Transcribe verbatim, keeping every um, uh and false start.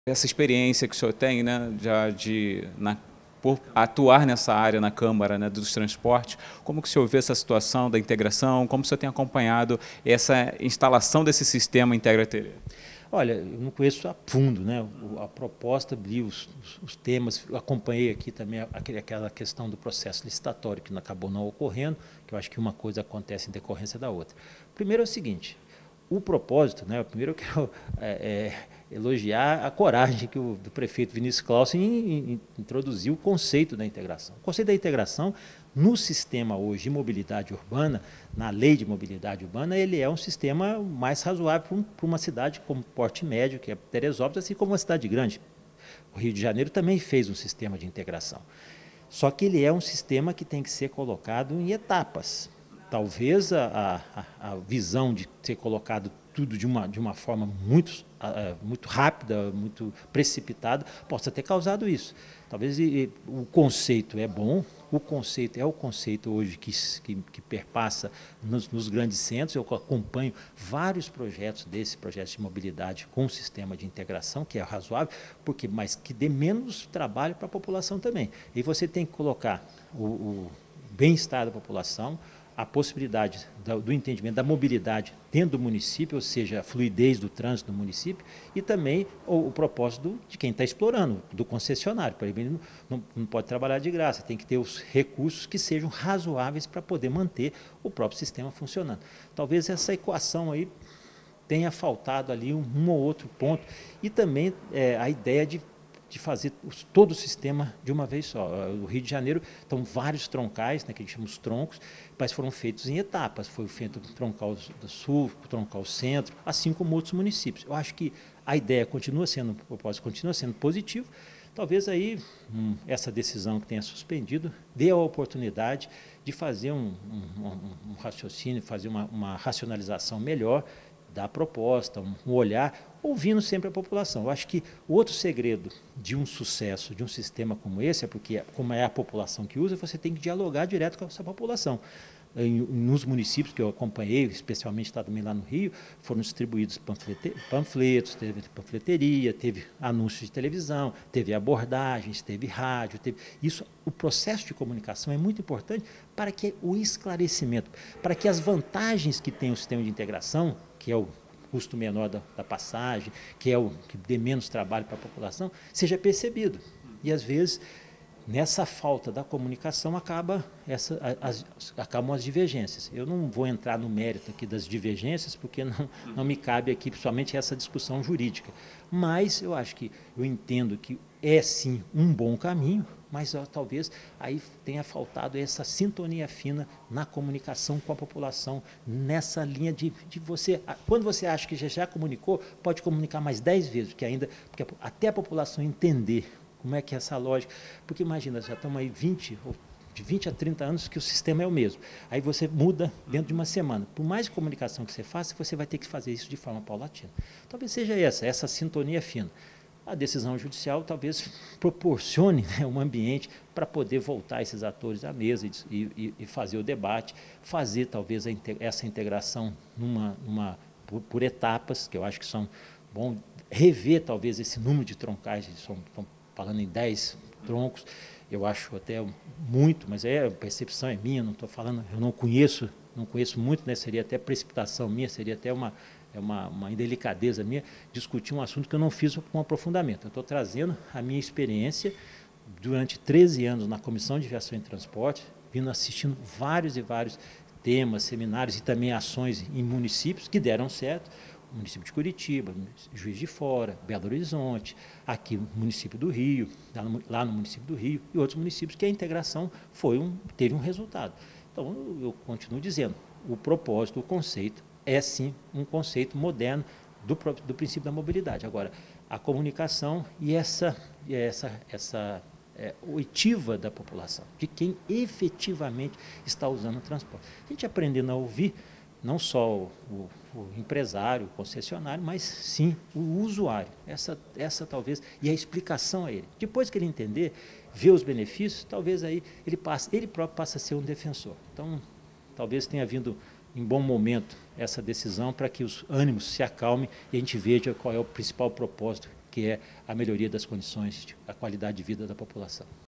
Essa experiência que o senhor tem, né, já de na, por atuar nessa área na Câmara, né, dos transportes, como que o senhor vê essa situação da integração, como o senhor tem acompanhado essa instalação desse sistema Integra T V? Olha, eu não conheço a fundo, né, a proposta, li os, os, os temas, acompanhei aqui também aquele, aquela questão do processo licitatório que acabou não ocorrendo, que eu acho que uma coisa acontece em decorrência da outra. Primeiro é o seguinte, o propósito, né, primeiro eu quero é, é, elogiar a coragem que o do prefeito Vinícius Clausen em, em, introduziu o conceito da integração. O conceito da integração, no sistema hoje de mobilidade urbana, na lei de mobilidade urbana, ele é um sistema mais razoável para uma cidade como Porte Médio, que é Teresópolis, assim como uma cidade grande. O Rio de Janeiro também fez um sistema de integração. Só que ele é um sistema que tem que ser colocado em etapas. Talvez a, a, a visão de ser colocado tudo de uma, de uma forma muito, uh, muito rápida, muito precipitada, possa ter causado isso. Talvez e, o conceito é bom, o conceito é o conceito hoje que, que, que perpassa nos, nos grandes centros. Eu acompanho vários projetos desses projetos de mobilidade com um sistema de integração, que é razoável, porque, mas que dê menos trabalho para a população também. E você tem que colocar o, o bem-estar da população, a possibilidade do entendimento da mobilidade dentro do município, ou seja, a fluidez do trânsito do município, e também o, o propósito de quem está explorando, do concessionário. Por exemplo, não, não pode trabalhar de graça, tem que ter os recursos que sejam razoáveis para poder manter o próprio sistema funcionando. Talvez essa equação aí tenha faltado ali um, um ou outro ponto, e também é, a ideia de de fazer todo o sistema de uma vez só. O Rio de Janeiro estão vários troncais, né, que a gente chama os troncos, mas foram feitos em etapas. Foi feito o troncal do Sul, o troncal Centro, assim como outros municípios. Eu acho que a ideia continua sendo, o propósito continua sendo positivo. Talvez aí hum, essa decisão que tenha suspendido dê a oportunidade de fazer um, um, um, um raciocínio, fazer uma, uma racionalização melhor da proposta, um olhar, ouvindo sempre a população. Eu acho que o outro segredo de um sucesso, de um sistema como esse, é porque, como é a população que usa, você tem que dialogar direto com essa população. Em, nos municípios que eu acompanhei, especialmente também lá no Rio, foram distribuídos panflete, panfletos, teve panfleteria, teve anúncios de televisão, teve abordagens, teve rádio, teve isso. O processo de comunicação é muito importante para que o esclarecimento, para que as vantagens que tem o sistema de integração, que é o custo menor da, da passagem, que é o que dê menos trabalho para a população, seja percebido. E às vezes nessa falta da comunicação acaba essa, as, acabam as divergências. Eu não vou entrar no mérito aqui das divergências, porque não, não me cabe aqui, principalmente, essa discussão jurídica. Mas eu acho que, eu entendo que é sim um bom caminho, mas ó, talvez aí tenha faltado essa sintonia fina na comunicação com a população, nessa linha de, de você, quando você acha que já, já comunicou, pode comunicar mais dez vezes, porque ainda, porque até a população entender como é que é essa lógica? Porque imagina, já estamos aí vinte, de vinte a trinta anos que o sistema é o mesmo. Aí você muda dentro de uma semana. Por mais comunicação que você faça, você vai ter que fazer isso de forma paulatina. Talvez seja essa, essa sintonia fina. A decisão judicial talvez proporcione, né, um ambiente para poder voltar esses atores à mesa e, e, e fazer o debate, fazer talvez a, essa integração numa, numa, por, por etapas, que eu acho que são bom, rever talvez esse número de troncais, são, são falando em dez troncos, eu acho até muito, mas é, a percepção é minha, não estou falando, eu não conheço, não conheço muito, né, seria até precipitação minha, seria até uma, é uma, uma indelicadeza minha discutir um assunto que eu não fiz com aprofundamento. Eu estou trazendo a minha experiência durante treze anos na Comissão de Viação e Transporte, vindo assistindo vários e vários temas, seminários e também ações em municípios que deram certo, o município de Curitiba, Juiz de Fora, Belo Horizonte, aqui no município do Rio, lá no, lá no município do Rio e outros municípios que a integração foi um, teve um resultado. Então, eu continuo dizendo, o propósito, o conceito é sim um conceito moderno do, do princípio da mobilidade. Agora, a comunicação e essa, essa, essa é, oitiva da população, de quem efetivamente está usando o transporte. A gente aprendendo a ouvir, não só o, o, o empresário, o concessionário, mas sim o usuário. Essa, essa talvez, e a explicação a ele. Depois que ele entender, ver os benefícios, talvez aí ele, passe, ele próprio passe a ser um defensor. Então, talvez tenha vindo em bom momento essa decisão para que os ânimos se acalmem e a gente veja qual é o principal propósito que é a melhoria das condições, a qualidade de vida da população.